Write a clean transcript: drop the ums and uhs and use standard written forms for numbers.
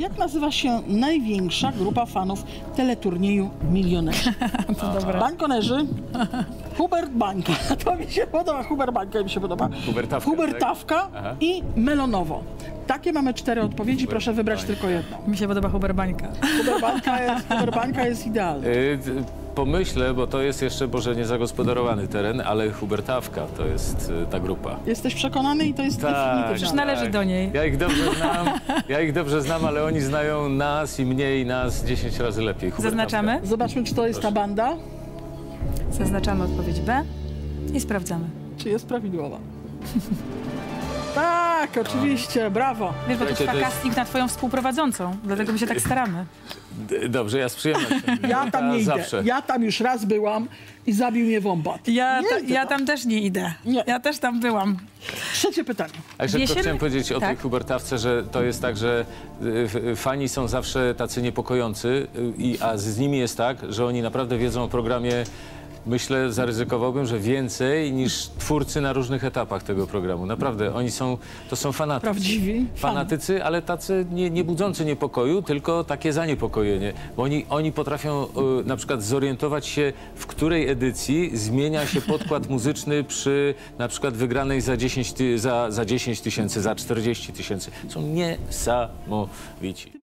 Jak nazywa się największa grupa fanów teleturnieju Milionerzy? To dobre. Bańkonerzy, Hubert Bańka, to mi się podoba, Hubert Bańka mi się podoba, Hubertawka, Hubertawka tak? i Melonowo. Takie mamy 4 odpowiedzi, proszę wybrać tylko jedną. Mi się podoba Huberbańka. Hubert Bańka jest idealny. Pomyślę, bo to jest jeszcze może niezagospodarowany teren, ale Hubertawka to jest ta grupa. Jesteś przekonany i to jest Tak, definitywne. Przecież należy do niej. Ja ich dobrze znam, ale oni znają nas i mnie i nas 10 razy lepiej. Hubertawka. Zaznaczamy? Zobaczmy, czy to jest ta banda, Zaznaczamy odpowiedź B i sprawdzamy. czy jest prawidłowa. Tak, oczywiście, brawo. Wiesz, bo to Słuchajcie, trwa to jest- casting na twoją współprowadzącą, dlatego my się tak staramy. Dobrze, ja z przyjemnością. Ja tam nie idę. Zawsze. Ja tam już raz byłam i zabił mnie wombat. Ja idę tam też nie idę. Nie. Ja też tam byłam. Trzecie pytanie. A jeszcze tylko Wiesiemy? chciałem powiedzieć o tej Tak. Hubertawce, że to jest tak, że fani są zawsze tacy niepokojący, a z nimi jest tak, że oni naprawdę wiedzą o programie. Myślę, zaryzykowałbym, że więcej niż twórcy na różnych etapach tego programu. Naprawdę, to są fanatycy. Prawdziwi Fanatycy, ale tacy nie budzący niepokoju, tylko takie zaniepokojenie. Bo oni potrafią na przykład zorientować się, w której edycji zmienia się podkład muzyczny przy na przykład wygranej za 10 tysięcy, za 40 tysięcy. Są niesamowici.